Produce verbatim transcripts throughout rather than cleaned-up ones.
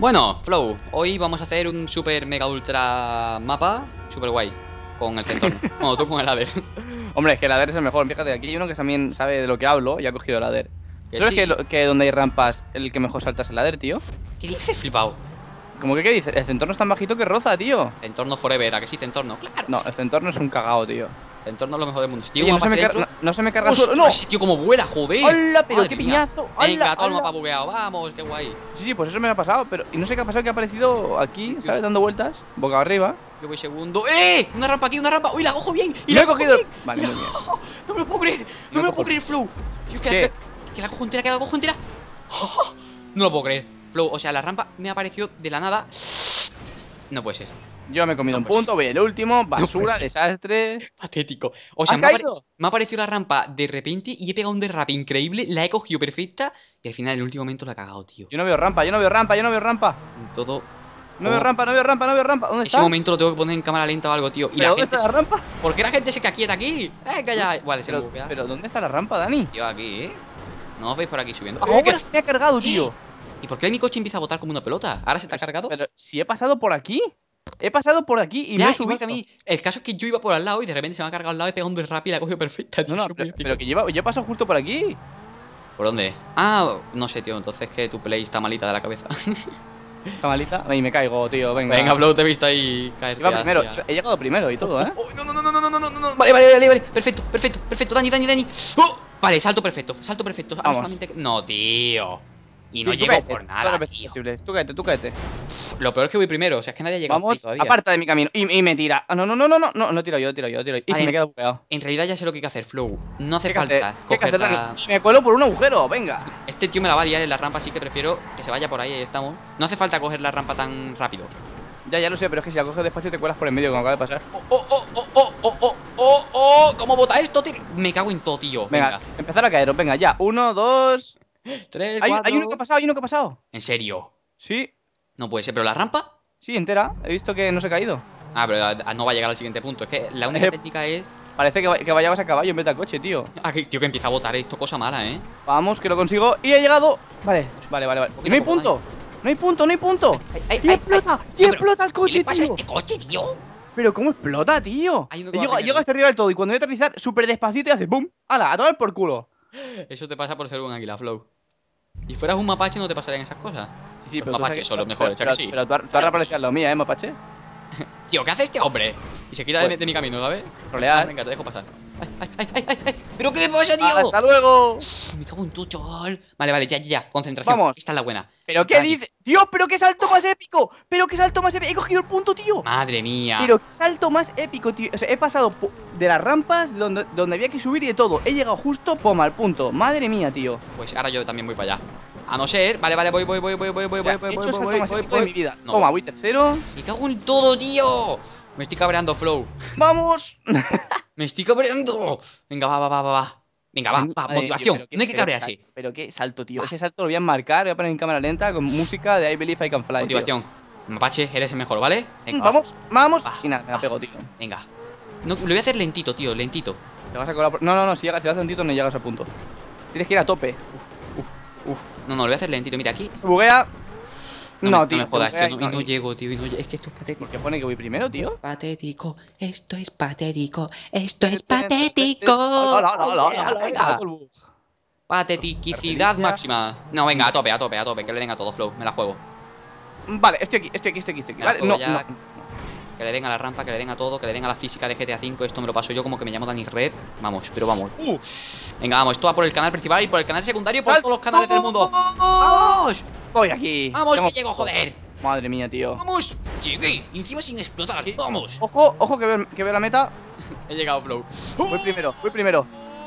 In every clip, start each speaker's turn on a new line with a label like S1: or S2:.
S1: Bueno, Flow, hoy vamos a hacer un super mega ultra mapa super guay con el Centón. Bueno, tú con el Ladder.
S2: Hombre, es que el Ladder es el mejor. Fíjate, aquí hay uno que también sabe de lo que hablo y ha cogido el Ladder.
S1: Que
S2: ¿Sabes que,
S1: sí.
S2: lo- que donde hay rampas, el que mejor salta es el Ladder, tío?
S1: ¿Qué dices, flipado?
S2: ¿Cómo que qué dices? El Centorno es tan bajito que roza, tío.
S1: Centorno forever, ¿a que sí, Centorno? Claro.
S2: No, el Centorno es un cagao, tío.
S1: Centorno es lo mejor del mundo. Si
S2: Oye, no se, me car- no, no se me carga el suelo. ¡No!
S1: ¡Ese tío como vuela, joder!
S2: ¡Hola, pero
S1: Madre
S2: qué
S1: mía.
S2: piñazo!
S1: Venga,
S2: ¡Hala,
S1: todo el
S2: hala!
S1: mapa bugueado, vamos, qué guay.
S2: Sí, sí, pues eso me ha pasado. Pero y no sé qué ha pasado, que ha aparecido aquí, ¿sabes? Dando vueltas, boca arriba.
S1: Yo voy segundo. ¡Eh! Una rampa aquí, una rampa. ¡Uy, la cojo bien!
S2: Y
S1: la
S2: lo he
S1: cojo
S2: cogido.
S1: bien!
S2: Vale,
S1: Y la
S2: muy bien.
S1: cojo. No me lo puedo creer. No,
S2: No
S1: me lo
S2: cojo.
S1: puedo creer, Flow. Yo, que,
S2: ¿Qué?
S1: La, que la cojo entera, que la cojo entera. No lo puedo creer. Flow, o sea, la rampa me apareció de la nada. No puede ser.
S2: Yo me he comido
S1: No,
S2: un
S1: pues
S2: punto, voy el último. Basura,
S1: pues.
S2: desastre.
S1: Patético. O sea,
S2: ¿Has
S1: me ha, apare-
S2: caído?
S1: me ha aparecido la rampa de repente y he pegado un derrape increíble. La he cogido perfecta y al final, en el último momento, la he cagado, tío.
S2: Yo no veo rampa, yo no veo rampa, yo no veo rampa.
S1: En todo.
S2: No veo
S1: como-
S2: rampa, no veo rampa, no veo rampa. ¿Dónde
S1: Ese
S2: está?
S1: momento lo tengo que poner en cámara lenta o algo, tío. Y
S2: ¿Pero
S1: la
S2: dónde
S1: gente.
S2: está la rampa?
S1: ¿Por qué la gente se queda quieta aquí? ¡Eh, calla! Vale, se me
S2: Pero,
S1: buguea.
S2: pero ¿dónde está la rampa, Dani?
S1: Yo aquí, ¿eh? No os veis por aquí subiendo.
S2: Ahora se me ha cargado, tío.
S1: ¿Y por qué mi coche empieza a botar como una pelota? ¿Ahora se te ha cargado?
S2: Pero si he pasado por aquí. He pasado por aquí y
S1: Ya,
S2: no he
S1: igual
S2: subido.
S1: que a mí. El caso es que yo iba por al lado y de repente se me ha cargado al lado y he pegado un derrape y la he cogido perfecta, tío.
S2: No, no,
S1: Soy muy
S2: pero,
S1: épico.
S2: pero que lleva, yo he pasado justo por aquí.
S1: ¿Por dónde? Ah, no sé, tío. Entonces que tu play está malita de la cabeza.
S2: Está malita. Y me caigo, tío. Venga.
S1: Venga, Flow, te he visto ahí caer.
S2: Iba primero. He llegado primero y todo, ¿eh?
S1: Oh, no, no, no, no, no, no, no, no. Vale, vale, vale, vale. Perfecto, perfecto, perfecto. Dani, Dani, Dani. ¡Oh! Vale, salto perfecto, salto perfecto. Ahora
S2: Vamos.
S1: solamente- No, tío. Y no
S2: Sí, tú
S1: llego
S2: cáete,
S1: por
S2: todas
S1: nada,
S2: las veces
S1: tío.
S2: posibles. Tú cáete, tú cáete.
S1: Lo peor es que voy primero. O sea, es que nadie ha llegado hasta ahí
S2: Vamos,
S1: todavía.
S2: aparta de mi camino. Y, y me tira. Ah, no, no, no, no, no. No, no tiro yo, tiro yo, tiro yo. Y
S1: Vale.
S2: se me queda bugueado.
S1: En realidad ya sé lo que hay que hacer, Flow. No hace
S2: ¿Qué hay que
S1: falta
S2: hacer? ¿Qué hay que
S1: coger
S2: hacer,
S1: la...
S2: Dani? Y me cuelo por un agujero, venga.
S1: Este tío me la va a liar en la rampa, así que prefiero que se vaya por ahí, ahí estamos. No hace falta coger la rampa tan rápido.
S2: Ya, ya lo sé, pero es que si la coges despacio te cuelas por en medio, como acaba de pasar.
S1: ¡Oh, oh, oh, oh, oh, oh, oh, oh, oh! ¿Cómo bota esto, tío? Me cago en todo, tío.
S2: Venga,
S1: Venga.
S2: empezar a caeros, venga, ya. Uno, dos.
S1: Tres,
S2: Hay,
S1: cuatro...
S2: hay uno que ha pasado, hay uno que ha pasado.
S1: ¿En serio?
S2: Sí,
S1: No puede ser, pero la rampa...
S2: sí, entera. He visto que no se ha caído.
S1: Ah, pero ah, no va a llegar al siguiente punto. Es que la única
S2: Eh.
S1: técnica es...
S2: Parece que, va- que vayamos a caballo en vez de a coche, tío.
S1: Ah, que, tío, que empieza a botar esto, cosa mala, ¿eh?
S2: Vamos, que lo consigo. Y he llegado. Vale, vale, vale, vale.
S1: Poquito
S2: Y no hay
S1: a poco,
S2: punto. No hay punto, no hay punto.
S1: Ay, ay,
S2: ¡Y
S1: ay,
S2: explota!
S1: ay.
S2: ¡Y
S1: Tío, pero-
S2: explota el
S1: ¿Qué
S2: coche,
S1: le pasa a
S2: tío!
S1: este coche, tío?
S2: Pero ¿cómo explota, tío?
S1: Hay uno que va
S2: Llego,
S1: primero.
S2: llego hasta arriba del todo y cuando voy a aterrizar súper despacito y hace ¡boom! ¡Hala! A tomar por culo.
S1: Eso te pasa por ser un águila, Flow. Si fueras un mapache no te pasarían esas cosas.
S2: Sí, sí,
S1: Los
S2: pero tú
S1: mapaches
S2: sabes-
S1: son los
S2: pero-
S1: mejores,
S2: pero,
S1: ¿a que sí?
S2: pero tú, tú has reaparecido lo mía, ¿eh, mapache?
S1: Tío, ¿qué hace este hombre? Y se quita de,
S2: Pues-
S1: de mi camino, ¿sabes?
S2: Trolear.
S1: Ah, venga, te dejo pasar. Ay, ay, ay, ay, ay, ay. ¿Pero qué me pasa, tío?
S2: ¡Hasta luego!
S1: Uf, me cago en tu chaval. Vale, vale, ya, ya, ya. Concentración.
S2: Vamos.
S1: Esta es la buena.
S2: ¿Pero qué
S1: Dani.
S2: dices? ¡Dios, pero qué salto más épico! ¡Pero qué salto más épico! ¡He cogido el punto, tío!
S1: Madre mía.
S2: Pero qué salto más épico, tío. O sea, he pasado po- de las rampas donde, donde había que subir y de todo. He llegado justo, poma, al punto. Madre mía, tío.
S1: Pues ahora yo también voy para allá. A no ser. Vale, vale, voy, voy, voy, voy, voy, voy,
S2: O sea,
S1: voy,
S2: he
S1: voy,
S2: hecho el
S1: voy,
S2: salto más
S1: voy,
S2: épico de
S1: voy.
S2: mi vida.
S1: No.
S2: Toma, voy tercero.
S1: Me cago en todo, tío. Me estoy cabreando, Flow.
S2: ¡Vamos!
S1: Me estoy cabreando. Venga, va, va, va, va, va. Venga, va,
S2: Madre
S1: va,
S2: mía, tío,
S1: motivación.
S2: pero qué-
S1: No hay que
S2: pero qué
S1: cabrearse.
S2: sal- Pero qué salto, tío. Ese salto lo voy a marcar, voy a poner en cámara lenta con música de I Believe I Can Fly. tío.
S1: Motivación. Mapache, eres el mejor, ¿vale? Venga,
S2: Vamos, vamos.
S1: Va,
S2: Y nada, me la
S1: va.
S2: pego, tío.
S1: Venga. No, lo voy a hacer lentito, tío, lentito.
S2: Te vas a colar por- No, no, no, si llegas, si vas a un tito no llegas a punto. Tienes que ir a tope.
S1: Uf, no, no, lo voy a hacer lentito. Mira aquí.
S2: Se buguea.
S1: No,
S2: No,
S1: me,
S2: tío.
S1: no me
S2: se
S1: jodas,
S2: buguea
S1: tío.
S2: y
S1: No, y no
S2: y-
S1: llego, tío. Y no lle- Es que esto es patético.
S2: ¿Por qué pone que voy primero, tío?
S1: Patético. Esto es patético. Esto es
S2: Hola,
S1: patético.
S2: hola, hola, hola,
S1: Venga,
S2: hola,
S1: venga.
S2: hola, todo el bug.
S1: Patetiquicidad
S2: Referencia.
S1: máxima. No, venga, a tope, a tope, a tope. Que le den a todo, Flow. Me la juego.
S2: Vale, estoy aquí, estoy aquí, estoy aquí, estoy aquí.
S1: Me la
S2: Vale,
S1: juego
S2: no,
S1: ya.
S2: no.
S1: Que le den a la rampa, que le den a todo, que le den a la física de G T A cinco. Esto me lo paso yo como que me llamo Dani Red. Vamos, pero vamos.
S2: Uh,
S1: Venga, vamos, esto va por el canal principal y por el canal secundario y por
S2: Sal-
S1: todos los canales del mundo.
S2: ¡No!
S1: ¡Vamos!
S2: Estoy aquí.
S1: ¡Vamos,
S2: Tengo-
S1: que llego, joder!
S2: Madre mía, tío.
S1: ¡Vamos! Llegué, y encima sin explotar. ¡Vamos!
S2: Ojo, ojo que veo, que veo la meta.
S1: He llegado, Flow.
S2: Voy primero, voy primero.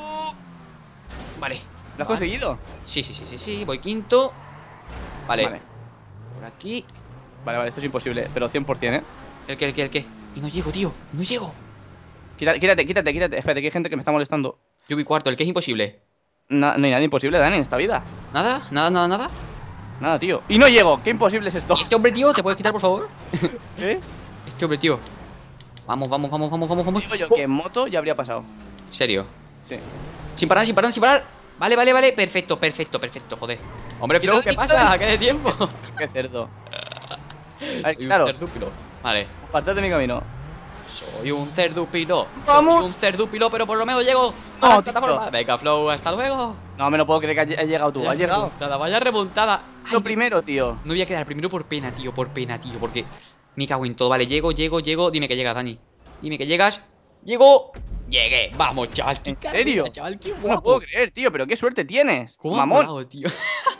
S1: Vale.
S2: ¿Lo has
S1: Vale.
S2: conseguido?
S1: Sí, sí, sí, sí, sí. Voy quinto. Vale.
S2: Vale,
S1: Por aquí.
S2: vale, vale, esto es imposible, pero cien por cien, ¿eh?
S1: ¿El qué, el qué, el qué? Y no llego, tío. No llego.
S2: Quítate, quítate, quítate, quítate. Espérate, que hay gente que me está molestando.
S1: Yo voy cuarto, el que es imposible.
S2: Na- no hay nada imposible, Dani, en esta vida.
S1: ¿Nada? ¿Nada, nada, nada?
S2: Nada, tío. Y no llego, qué imposible es esto.
S1: ¿Y este hombre, tío? ¿Te puedes quitar, por favor?
S2: ¿Eh?
S1: Este hombre, tío. Vamos, vamos, vamos, vamos, vamos, vamos.
S2: Digo yo
S1: Oh,
S2: que en moto ya habría pasado.
S1: ¿En serio?
S2: Sí.
S1: Sin parar, sin parar, sin parar. Vale, vale, vale. Perfecto, perfecto, perfecto, joder. Hombre, Flow, ¿qué
S2: Quítalo,
S1: pasa? ¿Qué de tiempo?
S2: Qué cerdo. Ay,
S1: Soy
S2: claro.
S1: un cerdúpilo. Vale.
S2: Apartate de mi camino.
S1: Soy un cerdúpilo.
S2: ¡Vamos!
S1: Soy un cerdúpilo, pero por lo menos llego
S2: No,
S1: a la
S2: tío.
S1: plataforma. Venga, Flow, hasta luego.
S2: No me lo puedo creer que has llegado tú.
S1: Vaya
S2: Has llegado.
S1: remontada, vaya remontada.
S2: Lo
S1: Ay,
S2: primero, tío.
S1: no voy a quedar primero por pena, tío, por pena, tío, porque me cago en todo. Vale, llego, llego, llego. Dime que llegas, Dani. Dime que llegas. Llego. Llegué. Vamos, chaval. qué
S2: ¿En
S1: carrera,
S2: serio?
S1: chaval, qué
S2: No lo
S1: guapo.
S2: puedo creer, tío. Pero qué suerte tienes.
S1: ¿Cómo ha
S2: Mamón.
S1: molado, tío?